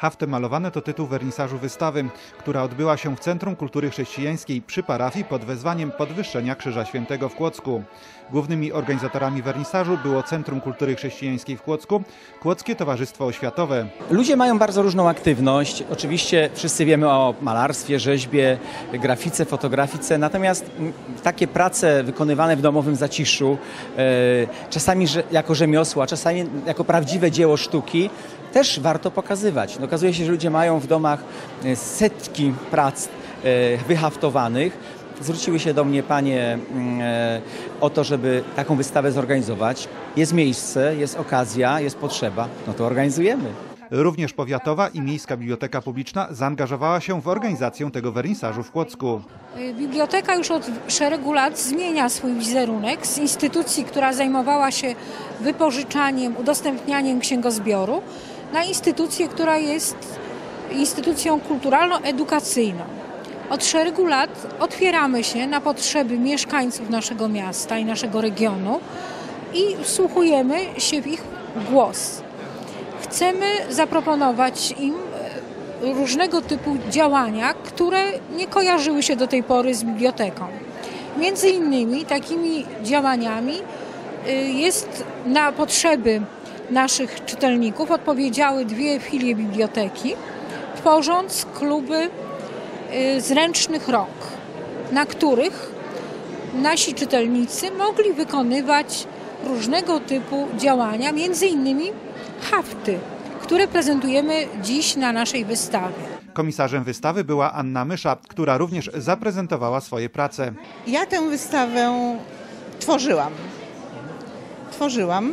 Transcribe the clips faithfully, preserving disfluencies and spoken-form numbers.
Hafty malowane to tytuł wernisażu wystawy, która odbyła się w Centrum Kultury Chrześcijańskiej przy parafii pod wezwaniem podwyższenia Krzyża Świętego w Kłodzku. Głównymi organizatorami wernisażu było Centrum Kultury Chrześcijańskiej w Kłodzku, Kłodzkie Towarzystwo Oświatowe. Ludzie mają bardzo różną aktywność. Oczywiście wszyscy wiemy o malarstwie, rzeźbie, grafice, fotografice, natomiast takie prace wykonywane w domowym zaciszu, czasami jako rzemiosła, czasami jako prawdziwe dzieło sztuki, też warto pokazywać. Okazuje się, że ludzie mają w domach setki prac wyhaftowanych. Zwróciły się do mnie panie o to, żeby taką wystawę zorganizować. Jest miejsce, jest okazja, jest potrzeba, no to organizujemy. Również powiatowa i miejska biblioteka publiczna zaangażowała się w organizację tego wernisażu w Kłodzku. Biblioteka już od szeregu lat zmienia swój wizerunek z instytucji, która zajmowała się wypożyczaniem, udostępnianiem księgozbioru, na instytucję, która jest instytucją kulturalno-edukacyjną. Od szeregu lat otwieramy się na potrzeby mieszkańców naszego miasta i naszego regionu i wsłuchujemy się w ich głos. Chcemy zaproponować im różnego typu działania, które nie kojarzyły się do tej pory z biblioteką. Między innymi takimi działaniami jest na potrzeby naszych czytelników odpowiedziały dwie filie biblioteki, tworząc kluby zręcznych rąk, na których nasi czytelnicy mogli wykonywać różnego typu działania, między innymi hafty, które prezentujemy dziś na naszej wystawie. Komisarzem wystawy była Anna Mysza, która również zaprezentowała swoje prace. Ja tę wystawę tworzyłam. Tworzyłam.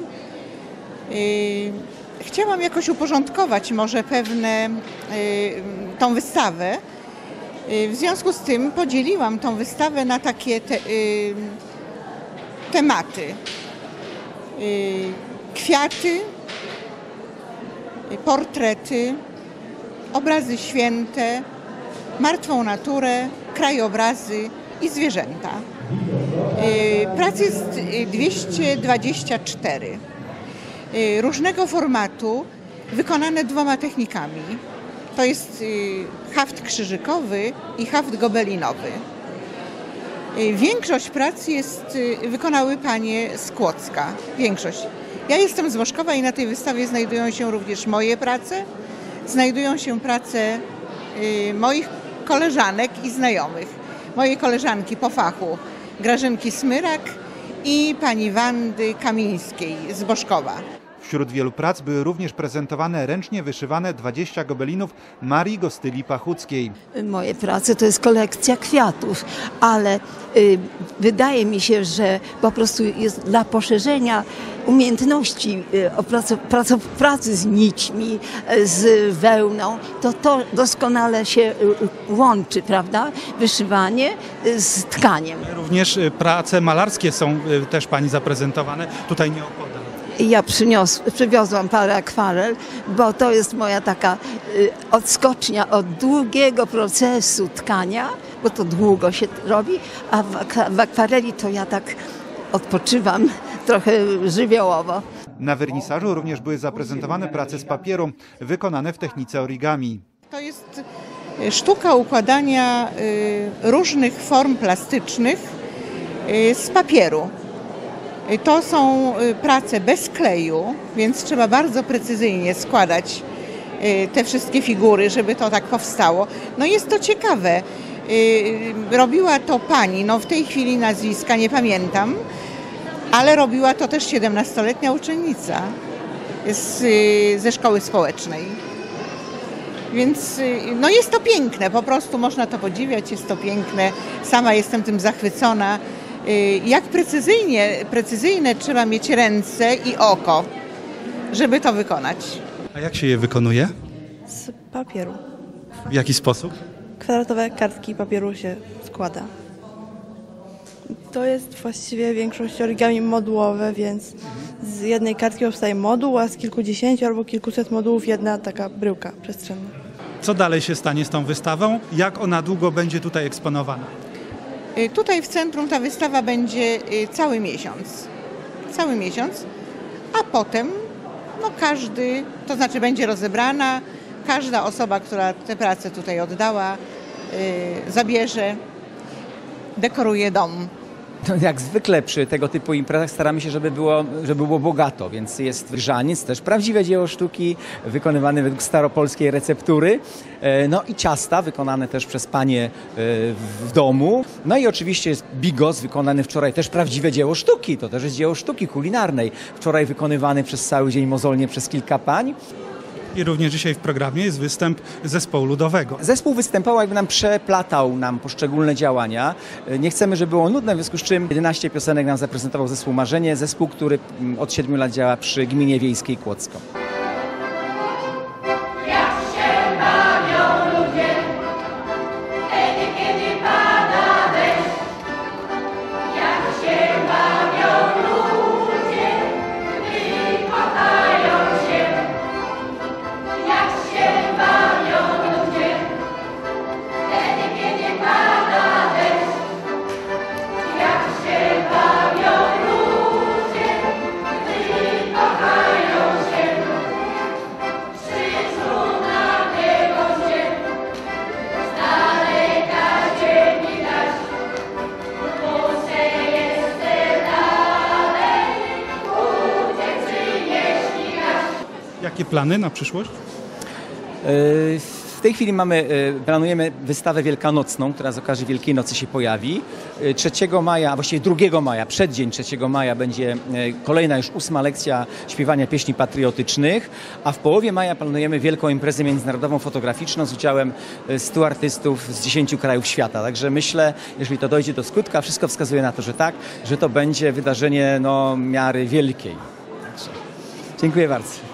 Chciałam jakoś uporządkować może pewne tą wystawę. W związku z tym podzieliłam tą wystawę na takie te, tematy. Kwiaty, portrety, obrazy święte, martwą naturę, krajobrazy i zwierzęta. Prac jest dwieście dwadzieścia cztery. Różnego formatu, wykonane dwoma technikami. To jest haft krzyżykowy i haft gobelinowy. Większość prac jest, wykonały panie z Kłodzka. Większość. Ja jestem z Woszkowa i na tej wystawie znajdują się również moje prace. Znajdują się prace moich koleżanek i znajomych. Moje koleżanki po fachu Grażynki Smyrak i pani Wandy Kamińskiej z Boszkowa. Wśród wielu prac były również prezentowane ręcznie wyszywane dwadzieścia gobelinów Marii Gostyli Pachuckiej. Moje prace to jest kolekcja kwiatów, ale y, wydaje mi się, że po prostu jest dla poszerzenia umiejętności y, pracy, pracy, pracy z nićmi, y, z wełną, to to doskonale się y, łączy, prawda? Wyszywanie y, z tkaniem. Również y, prace malarskie są y, też pani zaprezentowane, tutaj nieopodal. Ja przynios, przywiozłam parę akwarel, bo to jest moja taka y, odskocznia od długiego procesu tkania, bo to długo się robi, a w, w akwareli to ja tak odpoczywam trochę żywiołowo. Na wernisażu również były zaprezentowane prace z papieru, wykonane w technice origami. To jest sztuka układania y, różnych form plastycznych y, z papieru. To są prace bez kleju, więc trzeba bardzo precyzyjnie składać te wszystkie figury, żeby to tak powstało. No jest to ciekawe. Robiła to pani, no w tej chwili nazwiska nie pamiętam, ale robiła to też siedemnastoletnia uczennica z, ze szkoły społecznej. Więc no jest to piękne, po prostu można to podziwiać, jest to piękne. Sama jestem tym zachwycona. Jak precyzyjnie, precyzyjne trzeba mieć ręce i oko, żeby to wykonać. A jak się je wykonuje? Z papieru. W jaki sposób? Kwadratowe kartki papieru się składa. To jest właściwie większość origami modułowe, więc z jednej kartki powstaje moduł, a z kilkudziesięciu albo kilkuset modułów jedna taka bryłka przestrzenna. Co dalej się stanie z tą wystawą? Jak ona długo będzie tutaj eksponowana? Tutaj w centrum ta wystawa będzie cały miesiąc. Cały miesiąc, a potem no każdy, to znaczy będzie rozebrana, każda osoba, która tę pracę tutaj oddała, y, zabierze, dekoruje dom. No, jak zwykle przy tego typu imprezach staramy się, żeby było, żeby było bogato, więc jest grzaniec, też prawdziwe dzieło sztuki, wykonywane według staropolskiej receptury, e, no i ciasta wykonane też przez panie e, w domu, no i oczywiście jest bigos wykonany wczoraj, też prawdziwe dzieło sztuki, to też jest dzieło sztuki kulinarnej, wczoraj wykonywany przez cały dzień mozolnie przez kilka pań. I również dzisiaj w programie jest występ zespołu ludowego. Zespół występował, jakby nam przeplatał nam poszczególne działania. Nie chcemy, żeby było nudne, w związku z czym jedenaście piosenek nam zaprezentował zespół Marzenie, zespół, który od siedmiu lat działa przy Gminie Wiejskiej Kłodzko. Jakie plany na przyszłość? W tej chwili mamy, planujemy wystawę wielkanocną, która z okazji Wielkiej Nocy się pojawi. trzeciego maja, a właściwie drugiego maja, przeddzień trzeciego maja będzie kolejna już ósma lekcja śpiewania pieśni patriotycznych, a w połowie maja planujemy wielką imprezę międzynarodową fotograficzną z udziałem stu artystów z dziesięciu krajów świata. Także myślę, jeżeli to dojdzie do skutka, wszystko wskazuje na to, że tak, że to będzie wydarzenie no, miary wielkiej. Także dziękuję bardzo.